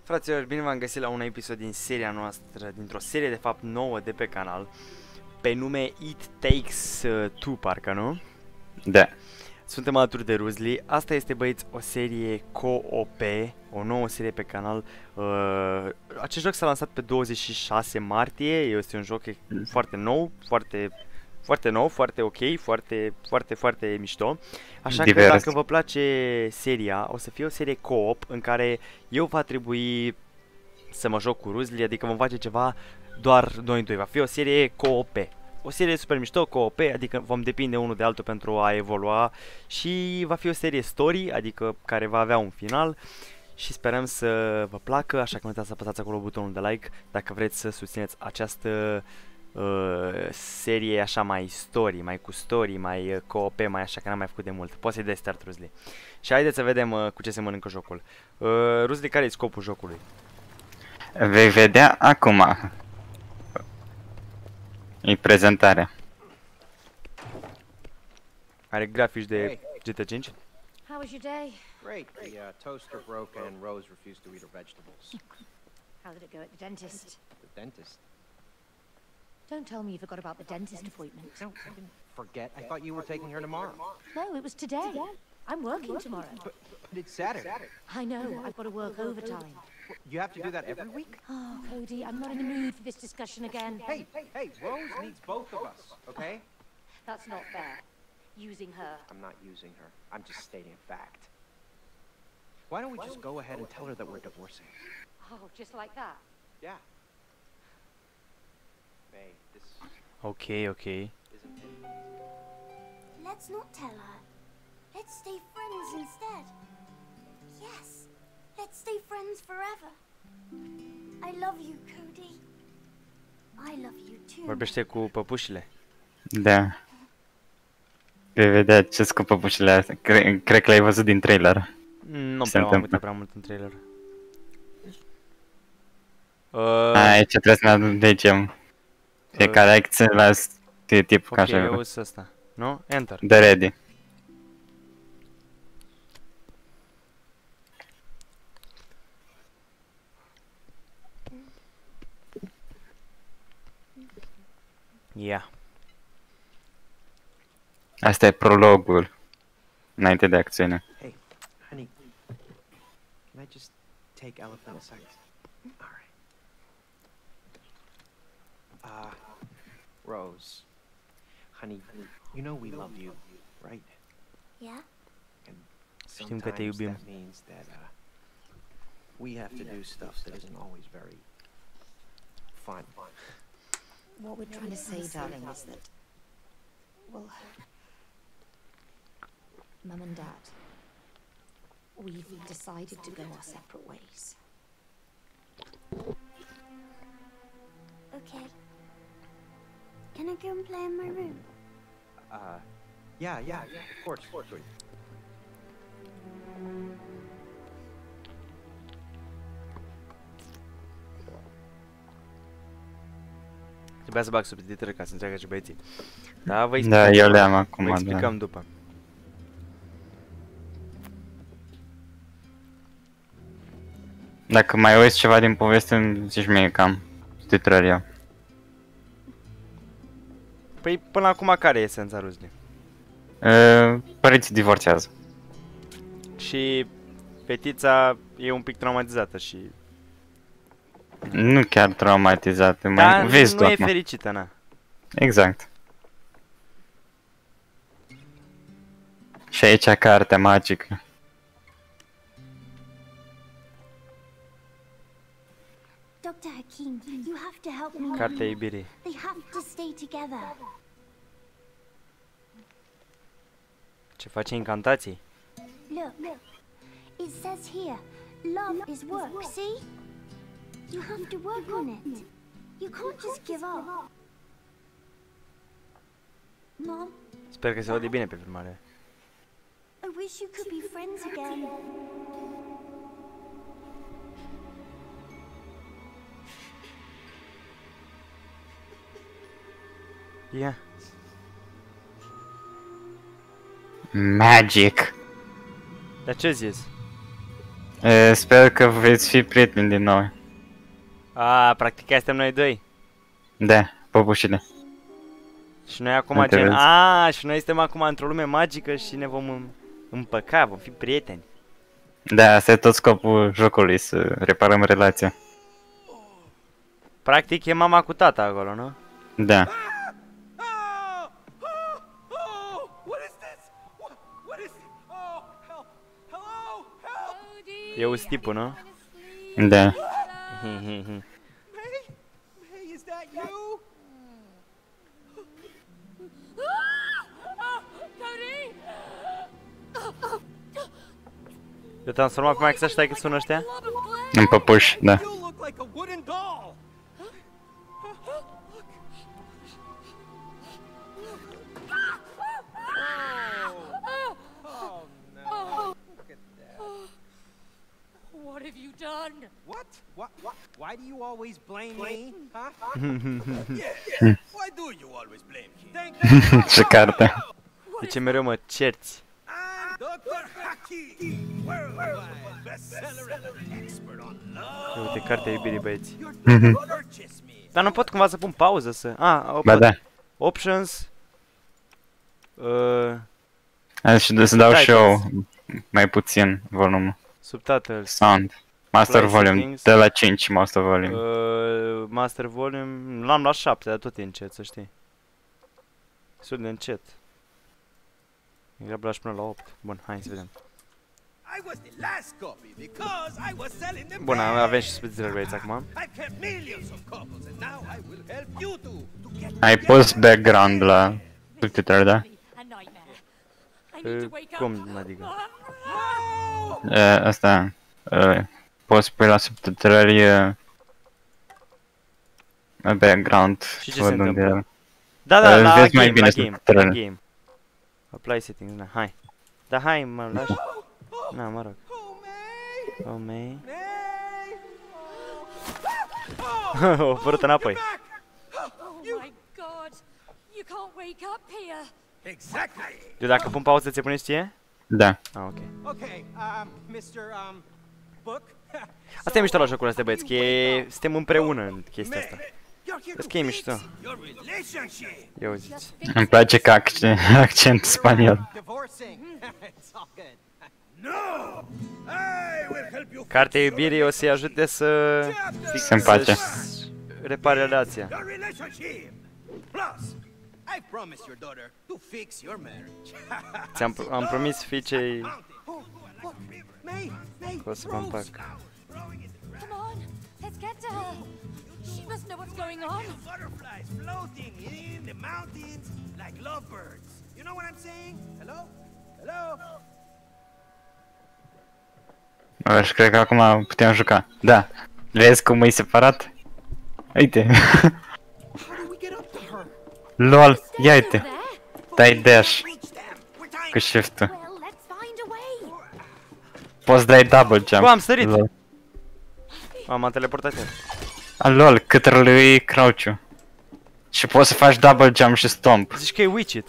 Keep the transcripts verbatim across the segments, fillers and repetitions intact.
Fraților, bine v-am găsit la un episod din seria noastră, dintr-o serie de fapt nouă de pe canal, pe nume It Takes Two, parcă, nu? Da. Suntem alături de Ruzli. Asta este, băieți, o serie co-op, o nouă serie pe canal. Uh, acest joc s-a lansat pe douăzeci și șase martie, este un joc foarte nou, foarte... Foarte nou, foarte ok, foarte, foarte, foarte mișto. Așa Divers. că dacă vă place seria, o să fie o serie co-op în care eu va trebui să mă joc cu Ruzli, adică vom face ceva doar noi doi. Va fi o serie co-op. O serie super mișto, co-op, adică vom depinde unul de altul pentru a evolua și va fi o serie story, adică care va avea un final. Și sperăm să vă placă, așa că nu uitați să apăsați acolo butonul de like dacă vreți să susțineți această Uh, serie așa mai story, mai cu story, mai uh, co-op, mai așa, că n-am mai făcut de mult. Poți să-i dai start, Ruzli. Și haideți să vedem uh, cu ce se mănâncă jocul. Uh, Ruzli, care e scopul jocului? Vei vedea acum. E prezentarea. Are grafici de G T cinci? How was your day? Great. The uh, toaster broke and Rose refused to eat her vegetables. How did it go at the dentist? The dentist. Don't tell me you forgot about the dentist appointment. No, I didn't forget. I thought you were taking her tomorrow. No, it was today. I'm working tomorrow. But, but it's Saturday. I know, I've got to work overtime. You have to do that every week? Oh, Cody, I'm not in the mood for this discussion again. Hey, hey, Rose needs both of us, okay? That's not fair. Using her. I'm not using her. I'm just stating a fact. Why don't we just go ahead and tell her that we're divorcing? Oh, just like that? Yeah. Hey, this Ok, ok. isn't it. Let's not tell her. Let's stay friends instead. Yes, let's stay friends forever. I love you, Cody. I love you too. Vorbește cu păpușile. Da. Vei vedea ce scopă pușile astea. Cre cred că l-ai văzut din trailer. Nu Se prea am întâmplă. uitat prea mult în trailer. Uh, Aici trebuie să ne aducem. Fiecare acțiune la tip ca ok, eu așa. sunt ăsta. Nu? Enter. De ready. Yeah. Asta e prologul. Înainte de acțiune. Hey, honey, can I just take Elephant a second? All right. Uh, Rose, honey, you know we love you, right? Yeah? And Știm că te sometimes iubim. that means that uh, we have to do stuff that isn't always very fun. What we're trying to say, darling, is that... Well... Mum and Dad... We've decided to go our separate ways. Okay. Can I go and play in my room? Uh, yeah, yeah, of course, of course. Trebuia să bag subtitrări ca să înțeleagă și băieții. Da, vă Da, eu le am acum, vă da. explicăm după. Dacă mai uiți ceva din poveste, îmi zici mie cam titrăria. Păi până acum care e esența, Ruzli? Uh, Părinții divorțează. Și fetița e un pic traumatizată și... Nu chiar traumatizată, Dar mai vezi nu tu e acum. fericită, na. Exact. Și aici cartea magică. Doctor Hakim, you have to help me. Cartea iubirii. They have to stay together. Ce face incantații? Look, it says here, love is work, see? You have to work on it. You can't just give up. Mom, Sper că se aude bine pe filmare. I wish you could be friends again. Ia. Magic. Dar ce zis? E, sper că veți fi prieteni din nou. A, practic aia suntem noi doi. Da, păpușile. Și noi acum gen... Înțeles. A, și noi suntem acum într-o lume magică și ne vom îm- împăca, vom fi prieteni. Da, asta e tot scopul jocului, să reparăm relația. Practic e mama cu tata acolo, nu? Da. Oh! Oh! Oh! What is this? What, what is it? Oh, help! Hello! Help! E Ustipul, nu? Da. May? May, is that you? Eu transformat pe Max ăștia că sună ăștia? În păpuși, da. You look like a wooden doll. What have you done? What? What? What? Why do you always blame me? Huh? Yeah. Why do you always blame me? Thank Și carte. De ce mereu mă cerți? I'm doctor Haki, worldwide bestseller and expert on love. Uite, cartea iubirii, băieți. Purchase me. Dar nu pot cumva să pun pauză să... A, o Ba pot. da. Options. Uh, Hai să să dau și Titles. eu mai puțin volumul. Subtitles. Sound. Master Play volume. settings. De la cinci master volume. Uh, master volume. L-am la șapte, dar tot e încet, să știi. Destul de încet. Degrabă lași până la opt. Bun, hai să vedem. I was the last copy because I was selling them. Bun, back. avem și subtitrări, băieți, acum. I've kept millions of couples and now I will help you to to get Ai pus background la subtitrări, da? A nightmare. I need to Uh, wake cum up. adică? No! E, asta. E, poți pui la subtitrări e, background. Și ce să se văd unde întâmplă? e. Da, da, Uh, la vezi mai game, bine la game, la subtitrările. game. Apply settings, da, hai. Da, hai, mă lași. Na, mă rog. Oh, May! Oh, May. May! O apărut înapoi. Back! Oh my god. You can't wake up here. Exactly. Eu dacă pun pauză, ți-e pune ție? Da. Ah, ok. Okay, um, mister Um, Book. Asta e mișto la jocul ăsta, băieți, că e... suntem împreună în chestia asta. You're here Vezi to că e fix mișto. your relationship. Ia uziți. Îmi place că accent, accent spaniol. Divorcing. It's all good. No! I will help you Cartea iubirii o să-i ajute să... Se împace. să-și repare relația. your relationship. Plus, I promise your daughter to fix your marriage. Ți-am am promis fiicei Oh, look, May, May, că o să mă împac. growing in the ground. Come on. Let's get to her. She must know what's going on. Butterflies floating in the mountains like lovebirds. You know what I'm saying? Hello? Hello? Și cred că acum putem juca. Da. Vezi cum e separat? Uite. How do we get up to her? Lol. Ia uite. There. Dai dash Reach them. We're tying cu shift-ul. Well, let's find a way. Poți dai double jump. Bă, am sărit! Lol. A, m-am teleportat eu. A, lol, cât lui crouch-ul. Și poți să faci double jump și stomp. Zici că e Witch-it.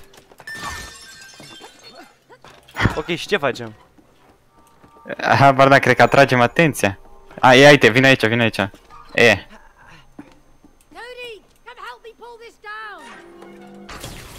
Ok, și ce facem? Habar da, cred că atragem atenția. A, ia uite, vine aici, vine aici. E. Cody, come help me pull this down.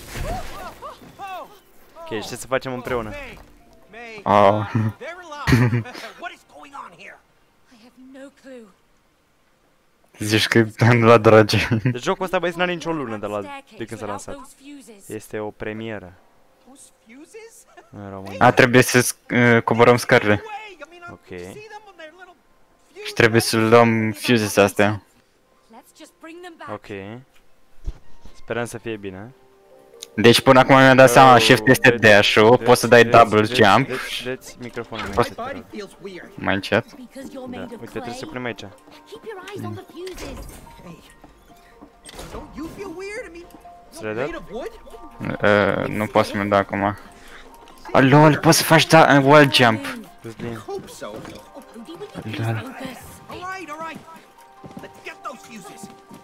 Oh, Ok, și ce să facem împreună? May, May, Oh. uh, they're alive. What is going on here? I have no clue. Zici că la dragi. Deci jocul ăsta, băieți, n-are nicio lună de, la, Staircase de când s-a without lansat. those fuses. Este o premieră Those fuses? în România. A, trebuie să uh, coborăm scările. No way. I mean, Ok. okay. See them on their little fuses? Și trebuie să luăm fuses astea. Let's just bring them back. Ok. Sperăm să fie bine. Deci până acum mi-am dat seama, Oh, shift este deci- dash-ul, deci- poți să dai deci- double deci- jump. Deci, deci, microfonul mai My încet, te rog. feels weird. Mai încet. Because you're Da, made of uite, trebuie să clay. punem aici. Keep your eyes on the fuses. Hey, don't you feel weird? I mean, Să you're le dăm? made of wood? Uh, nu pot să-mi dau acum. Oh, lol, poți să faci da wall jump. Căsălin. Hope so. Oh, Cody, will you Lol. please focus? All right, all right. Let's get those fuses.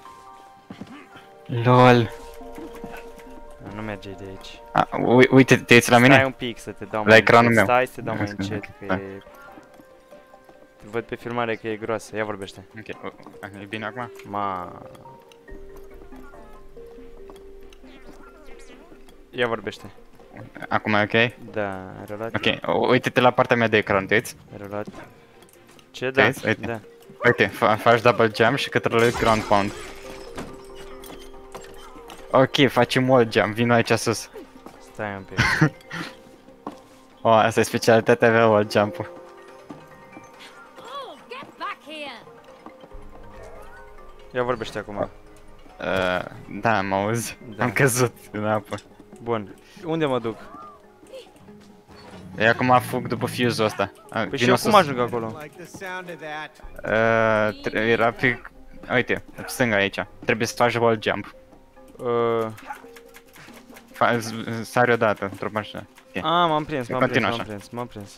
Lol. Nu merge de aici. A, ui- uite, te uiți la Stai mine? un pic să te dau La mai ecranul încet. meu. Stai să te dau mai încet, că Da. e... Văd pe filmare că e groasă, ia vorbește. Ok, o- o- e bine acum? Ma. Ia vorbește. Acum e ok? Da, relat. Ok, u- uite-te la partea mea de ecran, te uiți? Relat. Ce? Da, Vezi? Uite. da. Uite, fa faci double jump și către ground pound. Ok, facem wall jump, vino aici sus. Stai un pic. O, oh, asta e specialitatea mea, wall jump-ul. Oh, get back here! Ia vorbește acum. Uh, da, mă auzi? Da. Am căzut în apă. Bun. Unde mă duc? E acum fug după fuse-ul ăsta. Ah, Păi și vino eu sus. cum ajung acolo? Like the sound of that. Uh, tre- era pe... Uite, stânga aici. Trebuie să faci wall jump. Uh, Fa z- sari odată într-o mașină. Ok. a, m-am prins, m-am prins, Continuă m-am așa. prins, m-am prins.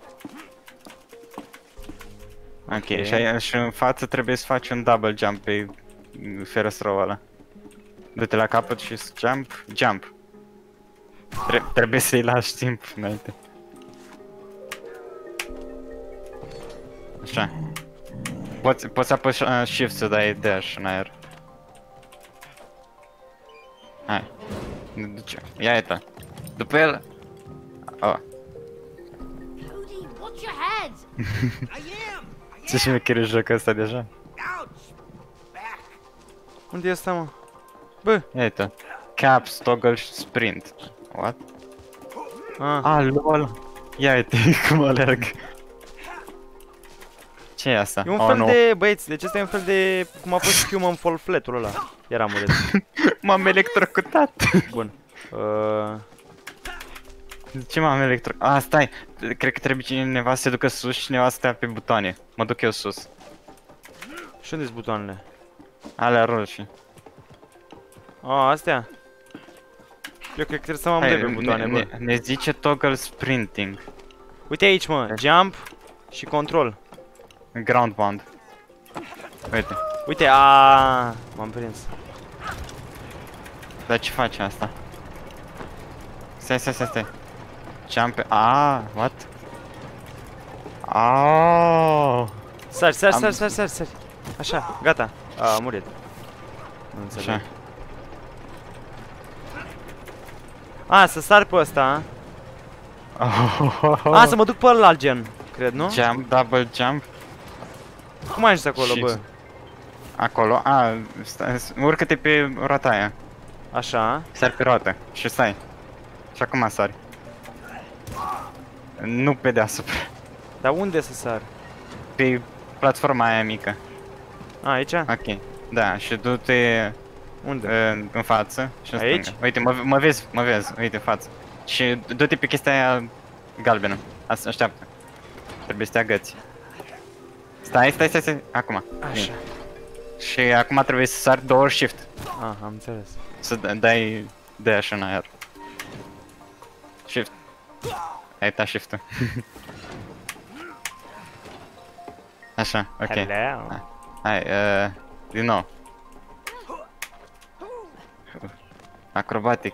Ok, și, ai, și în față trebuie să faci un double jump pe ferestrăul ăla. Du-te la capăt și jump, jump. Tre trebuie să-i lași timp înainte. Așa. Poți, poți apăși uh, shift să dai dash în aer. Hai. Ne duce. Ia eta. După el. Oh. Cody, watch your head! I am. I Ce șmecher e jocul ăsta deja? Ouch. Back. Unde e asta, mă? Bă! Ia eta. Caps, toggle și sprint. What? Ah, Ah, lol. Ia uite cum alerg. Ce e asta? e un Oh, fel nu. de, băieți, deci ăsta e un fel de, cum a fost Human Fall Flat-ul ăla. Era muret. M-am electrocutat. Bun. Uh, De ce m-am electrocutat? Ah, stai. Cred că trebuie cineva să se ducă sus și cineva să stea pe butoane. Mă duc eu sus. și unde-s butoanele? Alea roșii. A, astea? Eu cred că trebuie să mă Hai, îmblec pe butoane, ne, bă. ne, ne zice toggle sprinting. Uite aici, mă, jump și control. Ground pound. Uite. Uite, a, m-am prins. Dar ce face asta? Stai, stai, stai, stai. Jump. Ah, what? Oh. Sari, sari, Am- sari, sari, sari, sari. Așa, gata. A, a murit. Nu înțeleg. Așa. A, să sar pe ăsta, Oh. a? A, să mă duc pe ălalt gen, cred, nu? Jump, double jump. Cum ai ajuns acolo, Și- bă? Acolo. A, stai, urcă-te pe roata aia. Așa. Sari pe roată și stai. Și acum sari. Nu pe deasupra. Dar unde să sar? Pe platforma aia mică. A, aici? Ok. Da, și du-te Unde? în, în față și în Aici? stânga. Uite, mă, mă vezi, mă vezi, uite în față. Și du-te pe chestia aia galbenă. Asta, așteaptă. Trebuie să te agăți. Stai, stai, stai, stai. Acum. Așa. Și acum trebuie să sari două shift. A, am înțeles. Să da- dai dash în aer. Shift. Ai dat shift-ul. Așa, ok. Hello. Hai, uh, din nou. Acrobatic.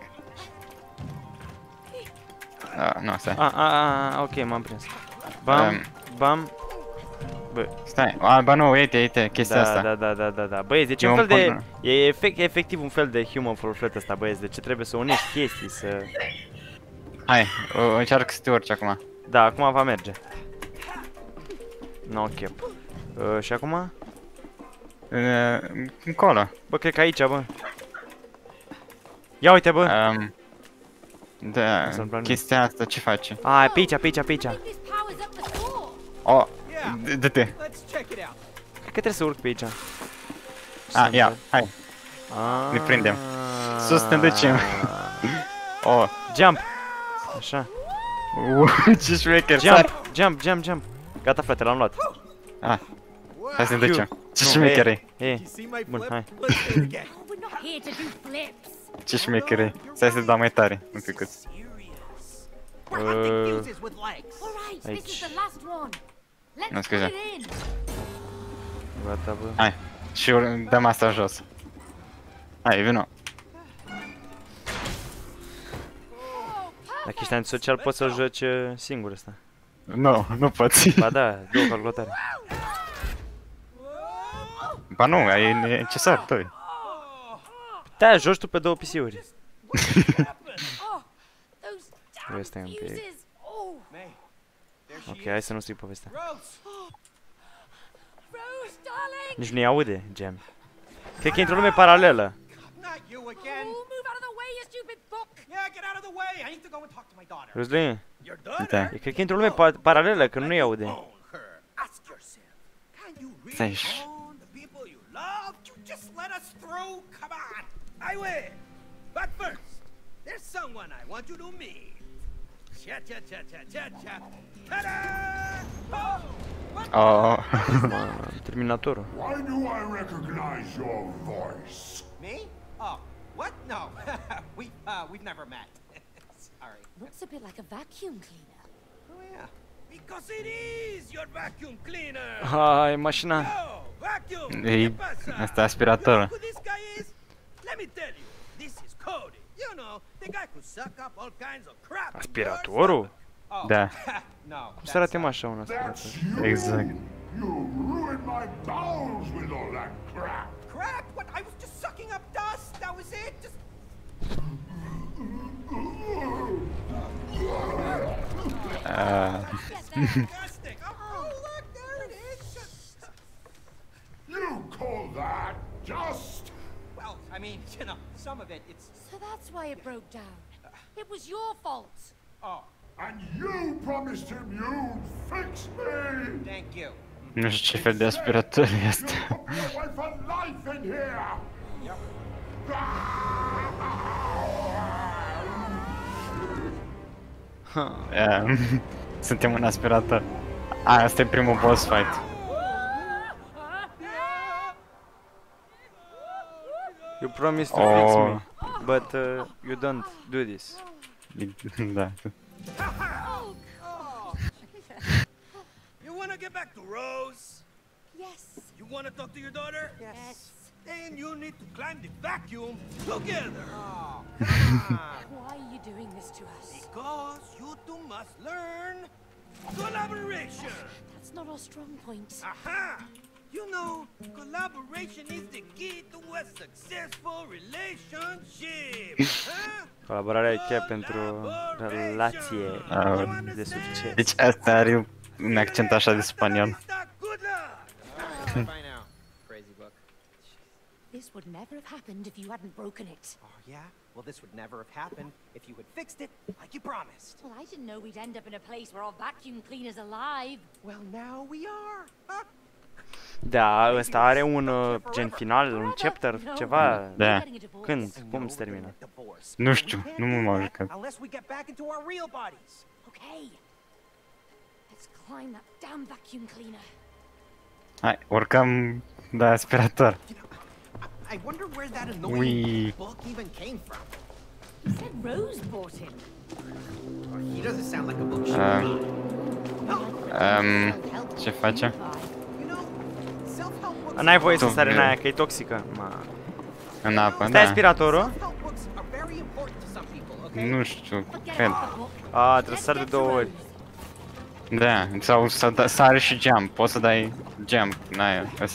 Ah, nu, stai. A, a, a, ok, m-am prins. Bam, Um, bam. Stai, a, ba nu, uite, uite, chestia Da, asta. da, da, da, da, da. Băieți, deci e Eu un fel îmi de... pun- E efect, efectiv un fel de Human Fall Flat ăsta, băieți. De ce trebuie să unești chestii, să... Hai, o, încearcă să te urci acum. Da, acum va merge. No cap. Uh, și acum? Uh, încolo. Bă, cred că aici, bă. Ia uite, bă. Um, da, Să-mi plac. chestia asta ce face? A, pe aici, pe aici, pe aici. Cred This power's up the floor! Oh, Yeah. d- dă-te. Let's check it out. că trebuie să urc pe aici. Ah, ia, hai. Ah. Ne prindem. Sus ne ducem. Oh, Jump. Așa. uh, ce șmecher, Jump, sari. jump, jump, jump. Gata, frate, l-am luat. Ah, hai să ne Q. ducem. Ce Nu, șmecher E, e, E. You see my Bun, flip? hai. Let's do it again. Oh, we're not here to do flips! ce șmecher e. Stai să dau mai tare, un picuț. Serious. Uh, We're hunting fuses with legs. Alright, this is Aici. the last one. Let's Nu, put scuze. it in! Gata, bă. Hai, și ur- dăm asta jos. Hai, vino. Dacă ești antisocial poți să-l joci uh, singur ăsta. Nu, nu poți. Ba da, două calculatoare. Ba nu, e necesar, doi. Da, joci tu pe două P C-uri. Oh, those damn Ăsta e un pic. fuses. Oh, May, there she Ok, is. hai să nu stric povestea. Rose! Rose, darling. Nici nu-i aude, Gem. Cred că e într-o lume paralelă. Not you again. Oh, move out of the way, you stupid book. Yeah, get out of the way. I need to go and talk to my daughter. Roslin, Your Da. daughter? cred că e într-o lume pa paralelă, că nu-i aude. Own her. Ask yourself. Can you Stai really și- own the people you love? You just let us through? Come on. I will. But first, there's someone I want you to meet. Cha cha cha cha cha cha. Ta-da! Oh! What? Oh. Terminatorul. Why do I recognize your voice? Me? Oh, what? No. we uh we've never met. Sorry. Looks a bit like a vacuum cleaner. Oh yeah. Because it is your vacuum cleaner. Hai, mașina. Oh, vacuum. E- ¿Qué pasa? asta e aspiratorul. You know who this guy is? Let me tell you. This is Cody. You know, the guy who suck up all kinds of crap. in your Aspiratorul? stomach. Oh, Da. no. Cum să arate that's, uh, așa un aspirator? That's you! Exact. You ruined my bowels with all that crap! crap. What? I was just sucking up dust. That was it. Just. Uh, Disgusting. Oh, look, there it is. Just- You call that just? Well, I mean, you know, some of it, it's. So that's why it broke down. It was your fault. Oh, And you promised him you'd fix me! thank you. nu știu ce fel de aspirator este. You put me away for life in here! Yep. Uh, Suntem un aspirator. A, asta e primul boss fight. You promised to fix Oh. me, but uh, you don't do this. Da. Oh, You want to get back to Rose? yes. You want to talk to your daughter? Yes. Then you need to climb the vacuum together. Oh, Why are you doing this to us? because you two must learn collaboration. That's not our strong point. Aha! You know, collaboration is the key to a successful relationship. Huh? Colaborarea e cheia pentru relație Ah, de succes. Deci asta are un accent așa de spaniol. Good luck. Bye now, crazy book. This would never have happened if you hadn't broken it. Oh yeah? Well, this would never have happened if you had fixed it like you promised. Well, I didn't know we'd end up in a place where our vacuum cleaner's alive. Well, now we are. Huh? Da, ăsta are un uh, gen final, un chapter, ceva. Da. Getting a divorce. Când? I Cum know se we're termină? gonna get divorced, Nu but știu, we can't nu do m-am that jucat. unless we get back into our real bodies. Okay. Let's climb that damn vacuum cleaner. Hai, urcăm de aspirator. You know, I, I wonder where that annoying Ui. book even came from. You said Rose bought him. He doesn't sound like a book she Uh, read. No, Um, ce face? you know, self-help books. N-ai voie să Tu, sari în e- aia, că e toxică. Ma. În apă, Stai da. aspiratorul? Self-help books are very important to some people, okay? Nu știu, Forget cred. about the book. A, trebuie să Let's sari de get to două ori. Rose. Da, sau să da, sare și jump. Poți să dai jump în aia. Să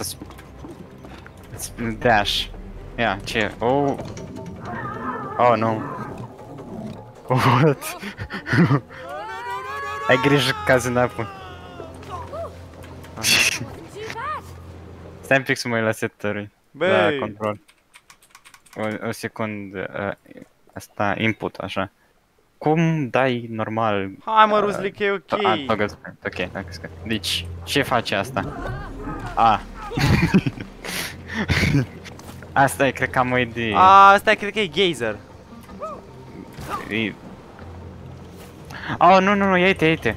dash. Ia, ce? Oh. Oh, nu. What? Ai grijă că cazi în apă. Wasn't too bad. Stai un pic să mă uit la setări. La Băi, control. O, o secundă. Uh, asta, input, așa. Cum dai normal? hai mă, Rusli, că e ok. To- a, toggle screen. Ok, toggle screen. Deci, ce face asta? A. Asta e, cred că am o idee. A, asta cred că e geyser. E... Oh, nu, nu, nu, ia-te, ia-te.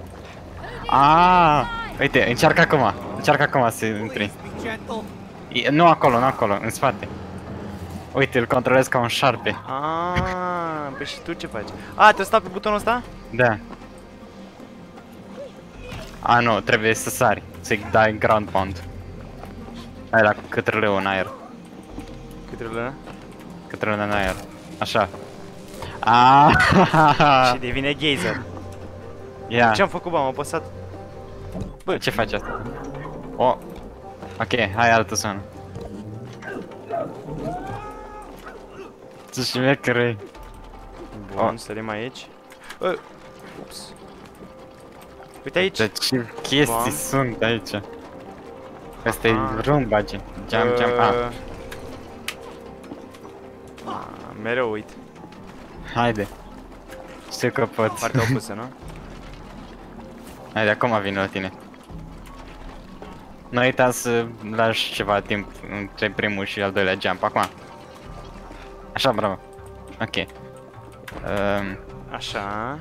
Ah, uite, încearcă acum. Încearcă acum să intri. Please be gentle. E, nu acolo, nu acolo, în spate. Uite, îl controlez ca un șarpe. A, păi și tu ce faci? A, te stai pe butonul ăsta? Da. A, nu, trebuie să sari. Să-i dai ground pound. Hai la cătrăleu în aer. Câte luna? Cătrăleu în aer. Așa. Ah, Și devine geyser. Ia. Ce-am făcut, bă? Am apăsat. Bă, ce faci asta? O. Ok, hai altă zonă. Ce șmecherei. Bun, Oh. sărim aici. Uh, ups. Uite aici. Dar ce chestii Bam. sunt aici? Asta e Ah. rumbage. Jump, jump, ah. Uh, ah, mereu uit. Haide. Știu că pot. Partea opusă, nu? Haide, acum vin la tine. Nu uita să lași ceva timp între primul și al doilea jump, acum. Așa, bravo. Ok. Um, Așa.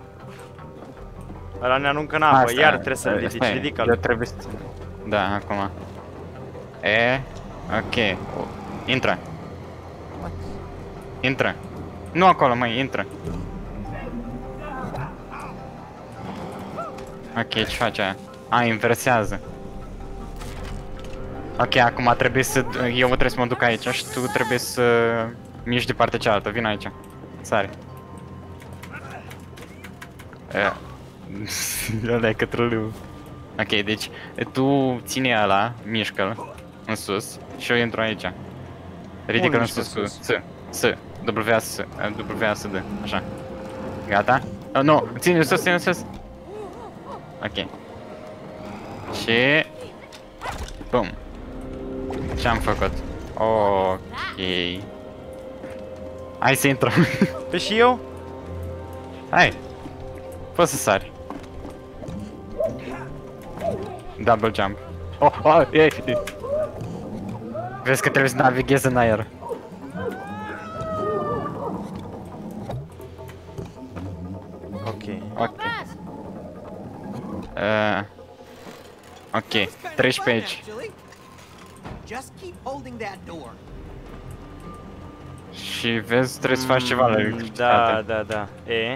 Ăla ne aruncă în apă, asta, iar trebuie să-l asta ridici, e, ridică-l. eu trebuie să... Da, acum. E, ok. O, intră. Intră. Nu acolo, măi, intră. Ok, ce face aia? A, inversează. Ok, acum trebuie să... Eu trebuie să mă duc aici și tu trebuie să... miști de partea cealaltă, vin aici. Sari. Ăla e cătrăliu. Ok, deci tu ține ăla, mișcă-l în sus și eu intru aici. Ridică-l în sus cu S, S, W, S, W, S, D, așa. Gata? Oh, nu, ține-l sus, ține-l sus. Ok. Și... Bum. Ce-am făcut? Ok. Hai să intrăm. Pe și eu? Hai. Poți să sari. Double jump. Oh, oh, e, e. Vezi că trebuie să navighezi în aer. Ok. Ok. Uh, ok, treci pe aici. Just keep holding that door. Și vezi, trebuie să faci ceva la Da, electricitate. da, da. E?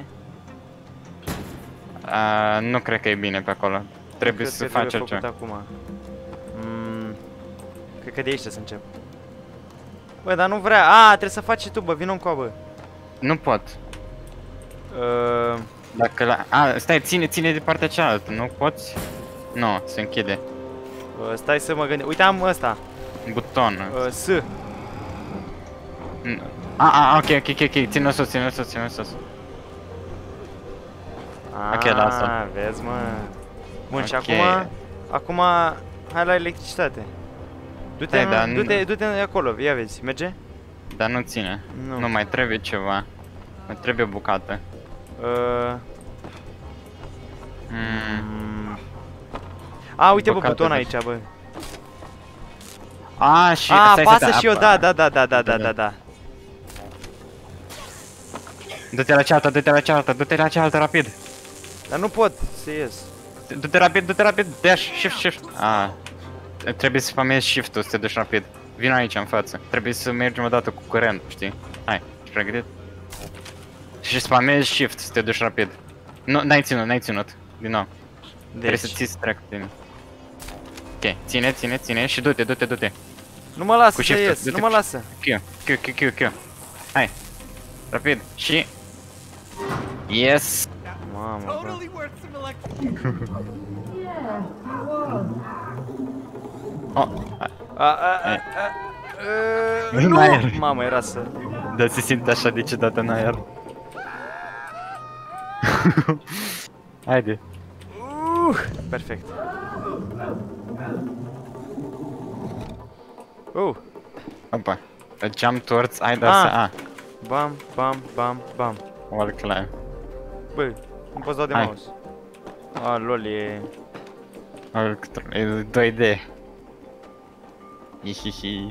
Uh, nu cred că e bine pe acolo. Trebuie Cred să că faci trebuie altceva. făcut acum. Mm, cred că de aici trebuie să încep. Bă, dar nu vrea. A, trebuie să faci și tu, bă, vină încoa, bă. Nu pot. Uh, Dacă la... A, stai, ține, ține de partea cealaltă, nu poți? Nu, se închide. uh, stai să mă gândesc. Uite, am ăsta. Buton. Uh, S. N- A, a, ok, ok, ok, ok, ține-o sus, ține-o sus, ține-o sus. Ok, lasă. Vezi, mă. Bun, și Ok. acum... Acum... Hai la electricitate. Du-te, Stai, dar în- nu- du-te, du-te acolo, ia vezi, merge? Dar nu ține. Nu. Nu, mai trebuie ceva. Mai trebuie bucată. Uh, Mm. mm. A, uite, bă, Bucate buton de- aici, bă. A, și... A, stai, apasă stai, și eu, apa- da, da, da, da, da, da, da, da. Du-te la cealaltă, du-te la cealaltă, du-te la cealaltă, rapid. Dar nu pot să ies. Du-te rapid, du-te rapid, dash, shift, shift. A, trebuie să spamezi shift-ul să te duci rapid. Vino aici în față. Trebuie să mergem odată cu curent, știi? Hai, ești pregătit? Și spamezi shift să te duci rapid. Nu, n-ai ținut, n-ai ținut. Din nou. Trebuie să Deci, ții să trec cu tine. Ok, ține, ține, ține și du-te, du-te, du-te. nu mă lasă Cu să shift-ul, ies, du-te nu mă cu- lasă. Q, Q, Q, Q, Q. Hai. Rapid. Și... Yes! Mamă, bă. Totally worth some electric. Oh, A, a, a, Hai. a, a, În nu! aer. Mamă, era să... dar se simte așa niciodată în aer. Haide. Uh, perfect. Uh, Opa. A jump towards either Ah. side. Ah, bam, bam, bam, bam. wall climb. Bă, nu poți dau de Hai. mouse. A, lol, e... Wall climb. E doi D. Hihihi.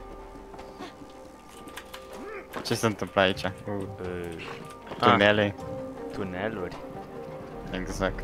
Ce se întâmplă aici? Uh, Uh, tunele. tuneluri. Exact.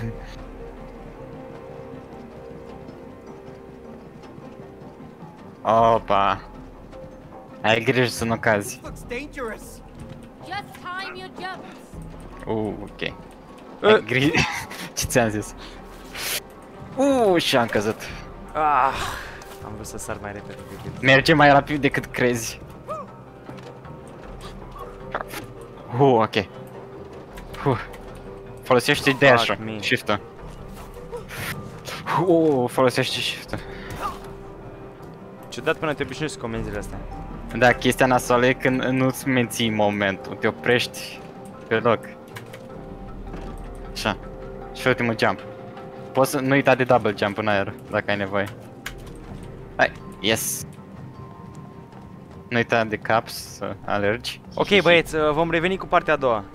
Opa. Ai grijă să nu cazi. Looks dangerous. Just time your jumps. Uh, ok. Uh. Ai grijă. Ce ți-am zis? Uh, și am căzut. Ah, am vrut să sar mai repede decât... Merge mai rapid decât crezi. Uh, ok. Uh. Folosește dash-ul, Fuck me. shift-ul. Uuu, folosește shift-ul. Ciudat până te obișnuiești cu comenzile astea. Da, chestia nasoală e când nu-ți menții momentul, te oprești pe loc. Așa. Și ultimul jump. Poți să nu uita de double jump în aer, dacă ai nevoie. Hai, yes! Nu uita de caps să alergi. Ok, băieți, vom reveni cu partea a doua.